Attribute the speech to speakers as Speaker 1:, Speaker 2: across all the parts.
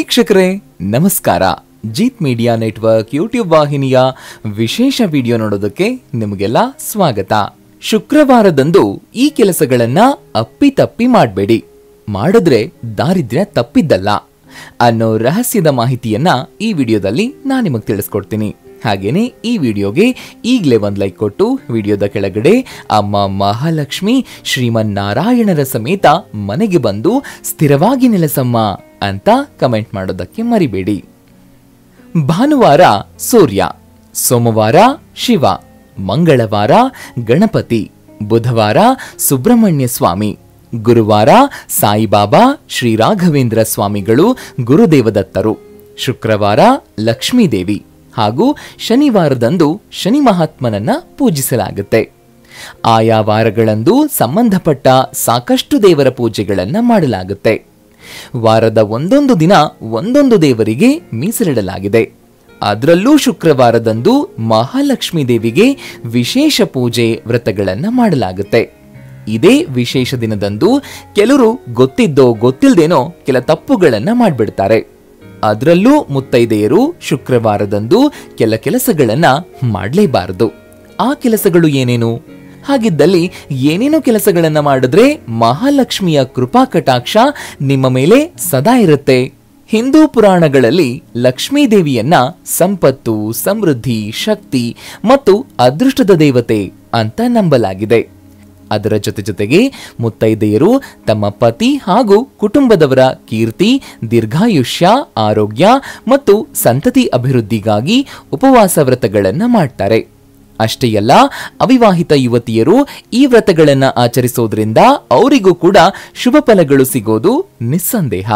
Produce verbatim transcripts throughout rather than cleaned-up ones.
Speaker 1: ವೀಕ್ಷಕರೇ ನಮಸ್ಕಾರ. Jeet media network YouTube ವಾಹಿನಿಯ ವಿಶೇಷ ವಿಡಿಯೋ ನೋಡೋದಕ್ಕೆ ನಿಮಗೆಲ್ಲ ಸ್ವಾಗತ. ಶುಕ್ರವಾರದಂದು ಈ ಕೆಲಸಗಳನ್ನ ಅಪ್ಪಿತಪ್ಪಿ ಮಾಡಬೇಡಿ. ಮಾಡಿದ್ರೆ ದಾರಿದ್ರ್ಯ ತಪ್ಪಿದ್ದಲ್ಲ ಅನ್ನೋ ರಹಸ್ಯದ ಮಾಹಿತಿಯನ್ನ ಈ ವಿಡಿಯೋದಲ್ಲಿ ನಾನು ನಿಮಗೆ ತಿಳಿಸ್ಕೊಡ್ತೀನಿ. ಹಾಗೇನೆ ಈ ವಿಡಿಯೋಗೆ ಈಗಲೇ ಒಂದು ಲೈಕ್ ಕೊಟ್ಟು ವಿಡಿಯೋದ ಕೆಳಗಡೆ ಅಮ್ಮ ಮಹಾಲಕ್ಷ್ಮಿ ಶ್ರೀಮನ್ನಾರಾಯಣರ ಸಮೇತ ಮನೆಗೆ ಬಂದು ಸ್ಥಿರವಾಗಿ ನೆಲೆಸಮ್ಮ ಅಂತ ಕಮೆಂಟ್ ಮಾಡೋದಕ್ಕೆ ಮರಿಬೇಡಿ. ಭಾನುವಾರ ಸೂರ್ಯ, ಸೋಮವಾರ ಶಿವ, ಮಂಗಳವಾರ ಗಣಪತಿ, ಬುಧವಾರ ಸುಬ್ರಹ್ಮಣ್ಯ ಸ್ವಾಮಿ, ಗುರುವಾರ ಸಾಯಿಬಾಬಾ ಶ್ರೀ ರಾಘವೇಂದ್ರ ಸ್ವಾಮಿಗಳು ಗುರುದೇವದತ್ತರು, ಶುಕ್ರವಾರ ಲಕ್ಷ್ಮೀದೇವಿ ಹಾಗೂ ಶನಿವಾರದಂದು ಶನಿ ಮಹಾತ್ಮನನ್ನ ಪೂಜಿಸಲಾಗುತ್ತೆ. ಆಯಾ ವಾರಗಳಂದು ಸಂಬಂಧಪಟ್ಟ ಸಾಕಷ್ಟು ದೇವರ ಪೂಜೆಗಳನ್ನ ಮಾಡಲಾಗುತ್ತೆ. ವಾರದ ಒಂದೊಂದು ದಿನ ಒಂದೊಂದು ದೇವರಿಗೆ ಮೀಸಲಿಡಲಾಗಿದೆ. ಅದರಲ್ಲೂ ಶುಕ್ರವಾರದಂದು ಮಹಾಲಕ್ಷ್ಮೀ ದೇವಿಗೆ ವಿಶೇಷ ಪೂಜೆ ವ್ರತಗಳನ್ನ ಮಾಡಲಾಗುತ್ತೆ. ಇದೇ ವಿಶೇಷ ದಿನದಂದು ಕೆಲವರು ಗೊತ್ತಿದ್ದೋ ಗೊತ್ತಿಲ್ಲದೇನೋ ಕೆಲ ತಪ್ಪುಗಳನ್ನ ಮಾಡ್ಬಿಡ್ತಾರೆ. ಅದರಲ್ಲೂ ಮುತ್ತೈದೆಯರು ಶುಕ್ರವಾರದಂದು ಕೆಲ ಕೆಲಸಗಳನ್ನ ಮಾಡಲೇಬಾರದು. ಆ ಕೆಲಸಗಳು ಏನೇನು? ಹಾಗಿದ್ದಲ್ಲಿ ಏನೇನು ಕೆಲಸಗಳನ್ನ ಮಾಡಿದ್ರೆ ಮಹಾಲಕ್ಷ್ಮಿಯ ಕೃಪಾ ಕಟಾಕ್ಷ ನಿಮ್ಮ ಮೇಲೆ ಸದಾ ಇರುತ್ತೆ? ಹಿಂದೂ ಪುರಾಣಗಳಲ್ಲಿ ಲಕ್ಷ್ಮೀ ದೇವಿಯನ್ನ ಸಂಪತ್ತು, ಸಮೃದ್ಧಿ, ಶಕ್ತಿ ಮತ್ತು ಅದೃಷ್ಟದ ದೇವತೆ ಅಂತ ನಂಬಲಾಗಿದೆ. ಅದರ ಜೊತೆ ಜೊತೆಗೆ ಮುತ್ತೈದೆಯರು ತಮ್ಮ ಪತಿ ಹಾಗೂ ಕುಟುಂಬದವರ ಕೀರ್ತಿ, ದೀರ್ಘಾಯುಷ್ಯ, ಆರೋಗ್ಯ ಮತ್ತು ಸಂತತಿ ಅಭಿವೃದ್ಧಿಗಾಗಿ ಉಪವಾಸ ವ್ರತಗಳನ್ನ ಮಾಡ್ತಾರೆ. ಅಷ್ಟೇ ಅಲ್ಲ, ಅವಿವಾಹಿತ ಯುವತಿಯರು ಈ ವ್ರತಗಳನ್ನ ಆಚರಿಸೋದ್ರಿಂದ ಅವರಿಗೂ ಕೂಡ ಶುಭ ಫಲಗಳು ಸಿಗೋದು ನಿಸ್ಸಂದೇಹ.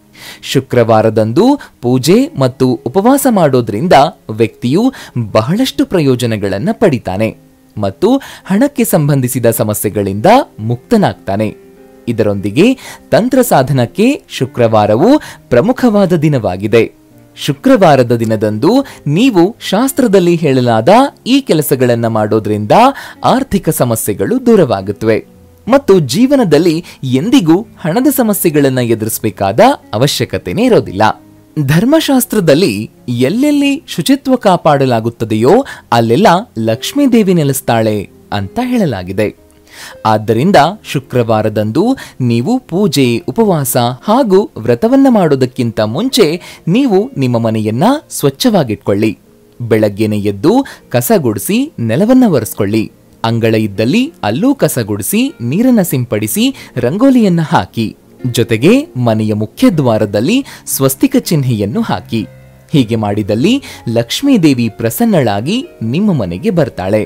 Speaker 1: ಶುಕ್ರವಾರದಂದು ಪೂಜೆ ಮತ್ತು ಉಪವಾಸ ಮಾಡೋದ್ರಿಂದ ವ್ಯಕ್ತಿಯು ಬಹಳಷ್ಟು ಪ್ರಯೋಜನಗಳನ್ನ ಪಡಿತಾನೆ ಮತ್ತು ಹಣಕ್ಕೆ ಸಂಬಂಧಿಸಿದ ಸಮಸ್ಯೆಗಳಿಂದ ಮುಕ್ತನಾಗ್ತಾನೆ. ಇದರೊಂದಿಗೆ ತಂತ್ರ ಸಾಧನಕ್ಕೆ ಶುಕ್ರವಾರವು ಪ್ರಮುಖವಾದ ದಿನವಾಗಿದೆ. ಶುಕ್ರವಾರದ ದಿನದಂದು ನೀವು ಶಾಸ್ತ್ರದಲ್ಲಿ ಹೇಳಲಾದ ಈ ಕೆಲಸಗಳನ್ನ ಮಾಡೋದ್ರಿಂದ ಆರ್ಥಿಕ ಸಮಸ್ಯೆಗಳು ದೂರವಾಗುತ್ತವೆ ಮತ್ತು ಜೀವನದಲ್ಲಿ ಎಂದಿಗೂ ಹಣದ ಸಮಸ್ಯೆಗಳನ್ನ ಎದುರಿಸಬೇಕಾದ ಅವಶ್ಯಕತೆನೇ ಇರೋದಿಲ್ಲ. ಧರ್ಮಶಾಸ್ತ್ರದಲ್ಲಿ ಎಲ್ಲೆಲ್ಲಿ ಶುಚಿತ್ವ ಕಾಪಾಡಲಾಗುತ್ತದೆಯೋ ಅಲ್ಲೆಲ್ಲ ಲಕ್ಷ್ಮೀ ದೇವಿ ನೆಲೆಸ್ತಾಳೆ ಅಂತ ಹೇಳಲಾಗಿದೆ. ಆದ್ದರಿಂದ ಶುಕ್ರವಾರದಂದು ನೀವು ಪೂಜೆ, ಉಪವಾಸ ಹಾಗೂ ವ್ರತವನ್ನ ಮಾಡೋದಕ್ಕಿಂತ ಮುಂಚೆ ನೀವು ನಿಮ್ಮ ಮನೆಯನ್ನ ಸ್ವಚ್ಛವಾಗಿಟ್ಕೊಳ್ಳಿ. ಬೆಳಗ್ಗೆನೆ ಎದ್ದು ಕಸ ಗುಡಿಸಿ ನೆಲವನ್ನ ಒರೆಸ್ಕೊಳ್ಳಿ. ಅಂಗಳ ಇದ್ದಲ್ಲಿ ಅಲ್ಲೂ ಕಸ ಗುಡಿಸಿ ನೀರನ್ನ ಸಿಂಪಡಿಸಿ ರಂಗೋಲಿಯನ್ನ ಹಾಕಿ. ಜೊತೆಗೆ ಮನೆಯ ಮುಖ್ಯ ದ್ವಾರದಲ್ಲಿ ಸ್ವಸ್ತಿಕ ಚಿಹ್ನೆಯನ್ನು ಹಾಕಿ. ಹೀಗೆ ಮಾಡಿದಲ್ಲಿ ಲಕ್ಷ್ಮೀ ದೇವಿ ಪ್ರಸನ್ನಳಾಗಿ ನಿಮ್ಮ ಮನೆಗೆ ಬರ್ತಾಳೆ.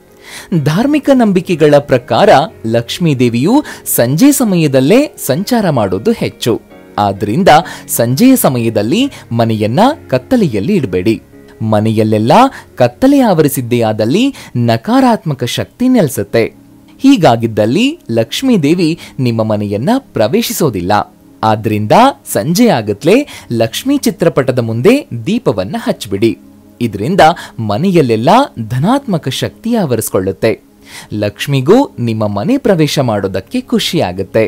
Speaker 1: ಧಾರ್ಮಿಕ ನಂಬಿಕೆಗಳ ಪ್ರಕಾರ ಲಕ್ಷ್ಮೀ ದೇವಿಯು ಸಂಜೆ ಸಮಯದಲ್ಲೇ ಸಂಚಾರ ಮಾಡೋದು ಹೆಚ್ಚು. ಆದ್ರಿಂದ ಸಂಜೆಯ ಸಮಯದಲ್ಲಿ ಮನೆಯನ್ನ ಕತ್ತಲೆಯಲ್ಲಿ ಇಡಬೇಡಿ. ಮನೆಯಲ್ಲೆಲ್ಲ ಕತ್ತಲೆ ಆವರಿಸಿದ್ದೇ ಆದಲ್ಲಿ ನಕಾರಾತ್ಮಕ ಶಕ್ತಿ ನೆಲೆಸುತ್ತೆ. ಹೀಗಾಗಿದ್ದಲ್ಲಿ ಲಕ್ಷ್ಮೀ ದೇವಿ ನಿಮ್ಮ ಮನೆಯನ್ನ ಪ್ರವೇಶಿಸೋದಿಲ್ಲ. ಆದ್ರಿಂದ ಸಂಜೆ ಆಗತ್ಲೆ ಲಕ್ಷ್ಮೀ ಚಿತ್ರಪಟದ ಮುಂದೆ ದೀಪವನ್ನ ಹಚ್ಬಿಡಿ. ಇದರಿಂದ ಮನೆಯಲ್ಲೆಲ್ಲ ಧನಾತ್ಮಕ ಶಕ್ತಿ ಆವರಿಸಿಕೊಳ್ಳುತ್ತೆ. ಲಕ್ಷ್ಮಿಗೂ ನಿಮ್ಮ ಮನೆ ಪ್ರವೇಶ ಮಾಡೋದಕ್ಕೆ ಖುಷಿಯಾಗುತ್ತೆ.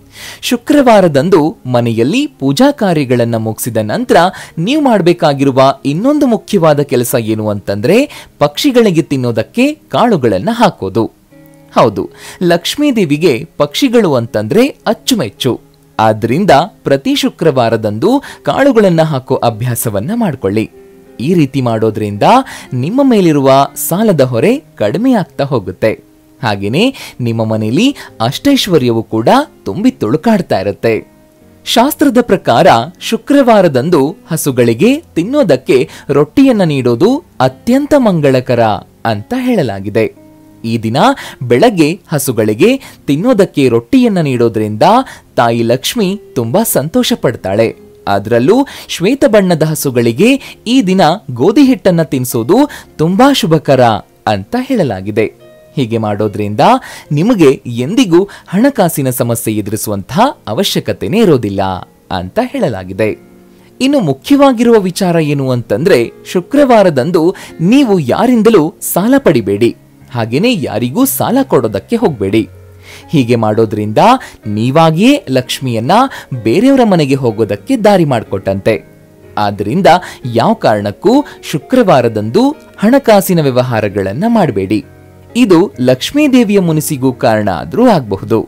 Speaker 1: ಶುಕ್ರವಾರದಂದು ಮನೆಯಲ್ಲಿ ಪೂಜಾ ಕಾರ್ಯಗಳನ್ನ ಮುಗಿಸಿದ ನಂತರ ನೀವು ಮಾಡಬೇಕಾಗಿರುವ ಇನ್ನೊಂದು ಮುಖ್ಯವಾದ ಕೆಲಸ ಏನು ಅಂತಂದ್ರೆ ಪಕ್ಷಿಗಳಿಗೆ ತಿನ್ನೋದಕ್ಕೆ ಕಾಳುಗಳನ್ನ ಹಾಕೋದು. ಹೌದು, ಲಕ್ಷ್ಮೀ ದೇವಿಗೆ ಪಕ್ಷಿಗಳು ಅಂತಂದ್ರೆ ಅಚ್ಚುಮೆಚ್ಚು. ಆದ್ರಿಂದ ಪ್ರತಿ ಶುಕ್ರವಾರದಂದು ಕಾಳುಗಳನ್ನ ಹಾಕೋ ಅಭ್ಯಾಸವನ್ನ ಮಾಡ್ಕೊಳ್ಳಿ. ಈ ರೀತಿ ಮಾಡೋದ್ರಿಂದ ನಿಮ್ಮ ಮೇಲಿರುವ ಸಾಲದ ಹೊರೆ ಕಡಿಮೆ ಆಗ್ತಾ ಹೋಗುತ್ತೆ. ಹಾಗೇನೆ ನಿಮ್ಮ ಮನೆಯಲ್ಲಿ ಅಷ್ಟೈಶ್ವರ್ಯವು ಕೂಡ ತುಂಬಿ ತುಳುಕಾಡ್ತಾ ಇರುತ್ತೆ. ಶಾಸ್ತ್ರದ ಪ್ರಕಾರ ಶುಕ್ರವಾರದಂದು ಹಸುಗಳಿಗೆ ತಿನ್ನೋದಕ್ಕೆ ರೊಟ್ಟಿಯನ್ನ ನೀಡೋದು ಅತ್ಯಂತ ಮಂಗಳಕರ ಅಂತ ಹೇಳಲಾಗಿದೆ. ಈ ದಿನ ಬೆಳಗ್ಗೆ ಹಸುಗಳಿಗೆ ತಿನ್ನೋದಕ್ಕೆ ರೊಟ್ಟಿಯನ್ನ ನೀಡೋದ್ರಿಂದ ತಾಯಿ ಲಕ್ಷ್ಮಿ ತುಂಬಾ ಸಂತೋಷ ಪಡ್ತಾಳೆ. ಅದರಲ್ಲೂ ಶ್ವೇತ ಬಣ್ಣದ ಹಸುಗಳಿಗೆ ಈ ದಿನ ಗೋಧಿ ಹಿಟ್ಟನ್ನ ತಿನ್ನಿಸೋದು ತುಂಬಾ ಶುಭಕರ ಅಂತ ಹೇಳಲಾಗಿದೆ. ಹೀಗೆ ಮಾಡೋದ್ರಿಂದ ನಿಮಗೆ ಎಂದಿಗೂ ಹಣಕಾಸಿನ ಸಮಸ್ಯೆ ಎದುರಿಸುವಂತಹ ಅವಶ್ಯಕತೆನೇ ಇರೋದಿಲ್ಲ ಅಂತ ಹೇಳಲಾಗಿದೆ. ಇನ್ನು ಮುಖ್ಯವಾಗಿರುವ ವಿಚಾರ ಏನು ಅಂತಂದ್ರೆ ಶುಕ್ರವಾರದಂದು ನೀವು ಯಾರಿಂದಲೂ ಸಾಲ ಪಡಿಬೇಡಿ. ಹಾಗೇನೆ ಯಾರಿಗೂ ಸಾಲ ಕೊಡೋದಕ್ಕೆ ಹೋಗ್ಬೇಡಿ. ಹೀಗೆ ಮಾಡೋದ್ರಿಂದ ನೀವಾಗಿಯೇ ಲಕ್ಷ್ಮಿಯನ್ನ ಬೇರೆಯವರ ಮನೆಗೆ ಹೋಗೋದಕ್ಕೆ ದಾರಿ ಮಾಡಿಕೊಟ್ಟಂತೆ. ಆದ್ದರಿಂದ ಯಾವ ಕಾರಣಕ್ಕೂ ಶುಕ್ರವಾರದಂದು ಹಣಕಾಸಿನ ವ್ಯವಹಾರಗಳನ್ನ ಮಾಡಬೇಡಿ. ಇದು ಲಕ್ಷ್ಮೀದೇವಿಯ ಮುನಿಸಿಗೂ ಕಾರಣ ಆದ್ರೂ ಆಗಬಹುದು.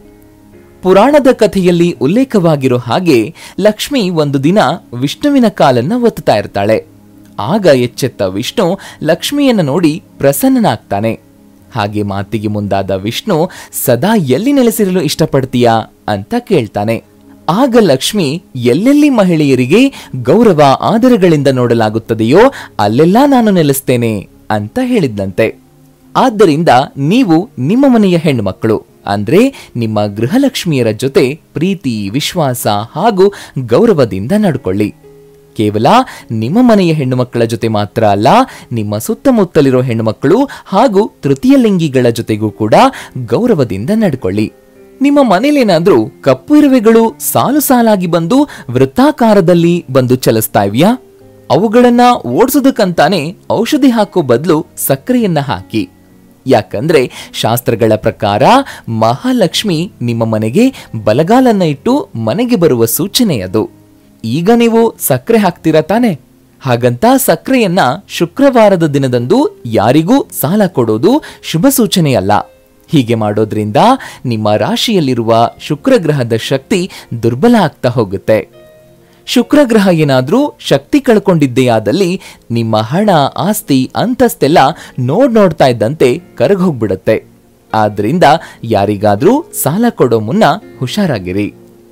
Speaker 1: ಪುರಾಣದ ಕಥೆಯಲ್ಲಿ ಉಲ್ಲೇಖವಾಗಿರೋ ಹಾಗೆ ಲಕ್ಷ್ಮಿ ಒಂದು ದಿನ ವಿಷ್ಣುವಿನ ಕಾಲನ್ನ ಒತ್ತುತ್ತಾ ಇರ್ತಾಳೆ. ಆಗ ಎಚ್ಚೆತ್ತ ವಿಷ್ಣು ಲಕ್ಷ್ಮಿಯನ್ನ ನೋಡಿ ಪ್ರಸನ್ನನಾಗ್ತಾನೆ. ಹಾಗೆ ಮಾತಿಗೆ ಮುಂದಾದ ವಿಷ್ಣು, ಸದಾ ಎಲ್ಲಿ ನೆಲೆಸಿರಲು ಇಷ್ಟಪಡ್ತೀಯಾ ಅಂತ ಕೇಳ್ತಾನೆ. ಆಗ ಲಕ್ಷ್ಮಿ, ಎಲ್ಲೆಲ್ಲಿ ಮಹಿಳೆಯರಿಗೆ ಗೌರವ ಆದರಗಳಿಂದ ನೋಡಲಾಗುತ್ತದೆಯೋ ಅಲ್ಲೆಲ್ಲಾ ನಾನು ನೆಲೆಸ್ತೇನೆ ಅಂತ ಹೇಳಿದ್ದಂತೆ. ಆದ್ದರಿಂದ ನೀವು ನಿಮ್ಮ ಮನೆಯ ಹೆಣ್ಣುಮಕ್ಕಳು ಅಂದ್ರೆ ನಿಮ್ಮ ಗೃಹಲಕ್ಷ್ಮಿಯರ ಜೊತೆ ಪ್ರೀತಿ, ವಿಶ್ವಾಸ ಹಾಗೂ ಗೌರವದಿಂದ ನಡ್ಕೊಳ್ಳಿ. ಕೇವಲ ನಿಮ್ಮ ಮನೆಯ ಹೆಣ್ಣುಮಕ್ಕಳ ಜೊತೆ ಮಾತ್ರ ಅಲ್ಲ, ನಿಮ್ಮ ಸುತ್ತಮುತ್ತಲಿರೋ ಹೆಣ್ಣುಮಕ್ಕಳು ಹಾಗೂ ತೃತೀಯ ಲಿಂಗಿಗಳ ಜೊತೆಗೂ ಕೂಡ ಗೌರವದಿಂದ ನಡ್ಕೊಳ್ಳಿ. ನಿಮ್ಮ ಮನೇಲೇನಾದ್ರೂ ಕಪ್ಪು ಇರುವೆಗಳು ಸಾಲು ಸಾಲಾಗಿ ಬಂದು ವೃತ್ತಾಕಾರದಲ್ಲಿ ಬಂದು ಚಲಿಸ್ತಾ ಇವ್ಯಾ? ಅವುಗಳನ್ನ ಓಡಿಸೋದಕ್ಕಂತಾನೆ ಔಷಧಿ ಹಾಕೋ ಬದಲು ಸಕ್ಕರೆಯನ್ನ ಹಾಕಿ. ಯಾಕಂದ್ರೆ ಶಾಸ್ತ್ರಗಳ ಪ್ರಕಾರ ಮಹಾಲಕ್ಷ್ಮಿ ನಿಮ್ಮ ಮನೆಗೆ ಬಲಗಾಲನ್ನ ಇಟ್ಟು ಮನೆಗೆ ಬರುವ ಸೂಚನೆ ಅದು. ಈಗ ನೀವು ಸಕ್ಕರೆ ಹಾಕ್ತೀರಾ ತಾನೆ? ಹಾಗಂತ ಸಕ್ಕರೆಯನ್ನ ಶುಕ್ರವಾರದ ದಿನದಂದು ಯಾರಿಗೂ ಸಾಲ ಕೊಡೋದು ಶುಭ ಸೂಚನೆಯಲ್ಲ. ಹೀಗೆ ಮಾಡೋದ್ರಿಂದ ನಿಮ್ಮ ರಾಶಿಯಲ್ಲಿರುವ ಶುಕ್ರಗ್ರಹದ ಶಕ್ತಿ ದುರ್ಬಲ ಆಗ್ತಾ ಹೋಗುತ್ತೆ. ಶುಕ್ರಗ್ರಹ ಏನಾದ್ರೂ ಶಕ್ತಿ ಕಳ್ಕೊಂಡಿದ್ದೆಯಾದಲ್ಲಿ ನಿಮ್ಮ ಹಣ, ಆಸ್ತಿ, ಅಂತಸ್ತೆಲ್ಲ ನೋಡ್ ನೋಡ್ತಾ ಇದ್ದಂತೆ ಕರಗೋಗ್ಬಿಡುತ್ತೆ. ಆದ್ರಿಂದ ಯಾರಿಗಾದ್ರೂ ಸಾಲ ಕೊಡೋ ಮುನ್ನ ಹುಷಾರಾಗಿರಿ.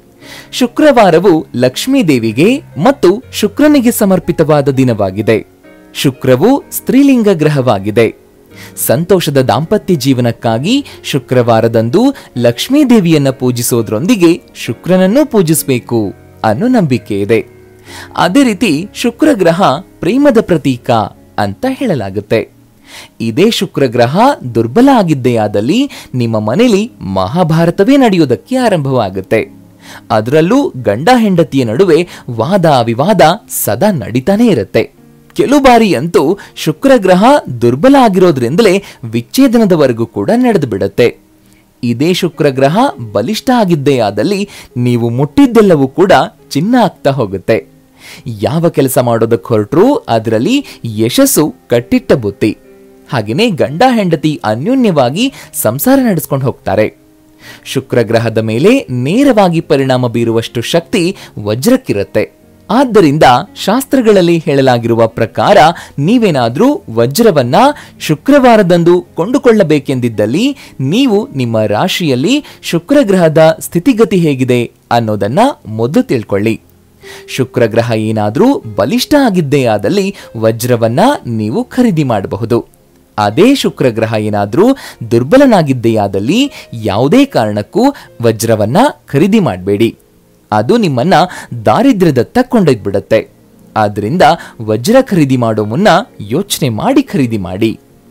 Speaker 1: ಶುಕ್ರವಾರವು ಲಕ್ಷ್ಮೀದೇವಿಗೆ ಮತ್ತು ಶುಕ್ರನಿಗೆ ಸಮರ್ಪಿತವಾದ ದಿನವಾಗಿದೆ. ಶುಕ್ರವು ಸ್ತ್ರೀಲಿಂಗ ಗ್ರಹವಾಗಿದೆ. ಸಂತೋಷದ ದಾಂಪತ್ಯ ಜೀವನಕ್ಕಾಗಿ ಶುಕ್ರವಾರದಂದು ಲಕ್ಷ್ಮೀದೇವಿಯನ್ನ ಪೂಜಿಸೋದ್ರೊಂದಿಗೆ ಶುಕ್ರನನ್ನೂ ಪೂಜಿಸಬೇಕು ಅನ್ನೋ ನಂಬಿಕೆ ಇದೆ. ಅದೇ ರೀತಿ ಶುಕ್ರಗ್ರಹ ಪ್ರೇಮದ ಪ್ರತೀಕ ಅಂತ ಹೇಳಲಾಗುತ್ತೆ. ಇದೇ ಶುಕ್ರಗ್ರಹ ದುರ್ಬಲ ಆಗಿದ್ದೆಯಾದಲ್ಲಿ ನಿಮ್ಮ ಮನೆಯಲ್ಲಿ ಮಹಾಭಾರತವೇ ನಡೆಯೋದಕ್ಕೆ ಆರಂಭವಾಗುತ್ತೆ. ಅದರಲ್ಲೂ ಗಂಡ ಹೆಂಡತಿಯ ನಡುವೆ ವಾದ ವಿವಾದ ಸದಾ ನಡೀತಾನೆ ಇರುತ್ತೆ. ಕೆಲವು ಬಾರಿ ಅಂತೂ ಶುಕ್ರಗ್ರಹ ದುರ್ಬಲ ಆಗಿರೋದ್ರಿಂದಲೇ ವಿಚ್ಛೇದನದವರೆಗೂ ಕೂಡ ನಡೆದು ಬಿಡುತ್ತೆ. ಇದೇ ಶುಕ್ರಗ್ರಹ ಬಲಿಷ್ಠ ಆಗಿದ್ದೆಯಾದಲ್ಲಿ ನೀವು ಮುಟ್ಟಿದ್ದೆಲ್ಲವೂ ಕೂಡ ಚಿನ್ನ ಆಗ್ತಾ ಹೋಗುತ್ತೆ. ಯಾವ ಕೆಲಸ ಮಾಡೋದಕ್ಕೆ ಹೊರಟ್ರೂ ಅದರಲ್ಲಿ ಯಶಸ್ಸು ಕಟ್ಟಿಟ್ಟ ಬುತ್ತಿ. ಹಾಗೇನೆ ಗಂಡ ಹೆಂಡತಿ ಅನ್ಯೋನ್ಯವಾಗಿ ಸಂಸಾರ ನಡೆಸ್ಕೊಂಡು ಹೋಗ್ತಾರೆ. ಶುಕ್ರಗ್ರಹದ ಮೇಲೆ ನೇರವಾಗಿ ಪರಿಣಾಮ ಬೀರುವಷ್ಟು ಶಕ್ತಿ ವಜ್ರಕ್ಕಿರುತ್ತೆ. ಆದ್ದರಿಂದ ಶಾಸ್ತ್ರಗಳಲ್ಲಿ ಹೇಳಲಾಗಿರುವ ಪ್ರಕಾರ ನೀವೇನಾದ್ರೂ ವಜ್ರವನ್ನ ಶುಕ್ರವಾರದಂದು ಕೊಂಡುಕೊಳ್ಳಬೇಕೆಂದಿದ್ದಲ್ಲಿ ನೀವು ನಿಮ್ಮ ರಾಶಿಯಲ್ಲಿ ಶುಕ್ರಗ್ರಹದ ಸ್ಥಿತಿಗತಿ ಹೇಗಿದೆ ಅನ್ನೋದನ್ನ ಮೊದಲು ತಿಳ್ಕೊಳ್ಳಿ. ಶುಕ್ರಗ್ರಹ ಏನಾದ್ರೂ ಬಲಿಷ್ಠ ಆಗಿದ್ದೆಯಾದಲ್ಲಿ ವಜ್ರವನ್ನ ನೀವು ಖರೀದಿ ಮಾಡಬಹುದು. ಅದೇ ಶುಕ್ರಗ್ರಹ ಏನಾದ್ರೂ ದುರ್ಬಲನಾಗಿದ್ದೆಯಾದಲ್ಲಿ ಯಾವುದೇ ಕಾರಣಕ್ಕೂ ವಜ್ರವನ್ನ ಖರೀದಿ ಮಾಡಬೇಡಿ. ಅದು ನಿಮ್ಮನ್ನ ದಾರಿದ್ರ್ಯದತ್ತ ಕೊಂಡೊಯ್ದ್ಬಿಡತ್ತೆ. ಆದ್ರಿಂದ ವಜ್ರ ಖರೀದಿ ಮಾಡೋ ಮುನ್ನ ಯೋಚನೆ ಮಾಡಿ ಖರೀದಿ ಮಾಡಿ.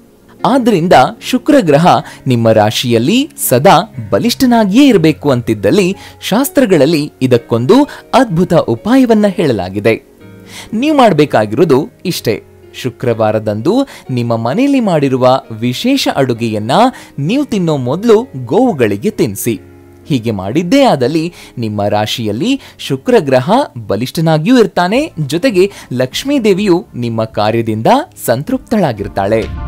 Speaker 1: ಆದ್ರಿಂದ ಶುಕ್ರಗ್ರಹ ನಿಮ್ಮ ರಾಶಿಯಲ್ಲಿ ಸದಾ ಬಲಿಷ್ಠನಾಗಿಯೇ ಇರಬೇಕು ಅಂತಿದ್ದಲ್ಲಿ ಶಾಸ್ತ್ರಗಳಲ್ಲಿ ಇದಕ್ಕೊಂದು ಅದ್ಭುತ ಉಪಾಯವನ್ನ ಹೇಳಲಾಗಿದೆ. ನೀವು ಮಾಡಬೇಕಾಗಿರೋದು ಇಷ್ಟೇ. ಶುಕ್ರವಾರದಂದು ನಿಮ್ಮ ಮನೆಯಲ್ಲಿ ಮಾಡಿರುವ ವಿಶೇಷ ಅಡುಗೆಯನ್ನ ನೀವು ತಿನ್ನೋ ಮೊದಲು ಗೋವುಗಳಿಗೆ ತಿನ್ನಿಸಿ. ಹೀಗೆ ಮಾಡಿದ್ದೇ ಆದಲ್ಲಿ ನಿಮ್ಮ ರಾಶಿಯಲ್ಲಿ ಶುಕ್ರಗ್ರಹ ಬಲಿಷ್ಠನಾಗಿಯೂ ಇರ್ತಾನೆ, ಜೊತೆಗೆ ಲಕ್ಷ್ಮೀದೇವಿಯು ನಿಮ್ಮ ಕಾರ್ಯದಿಂದ ಸಂತೃಪ್ತಳಾಗಿರ್ತಾಳೆ.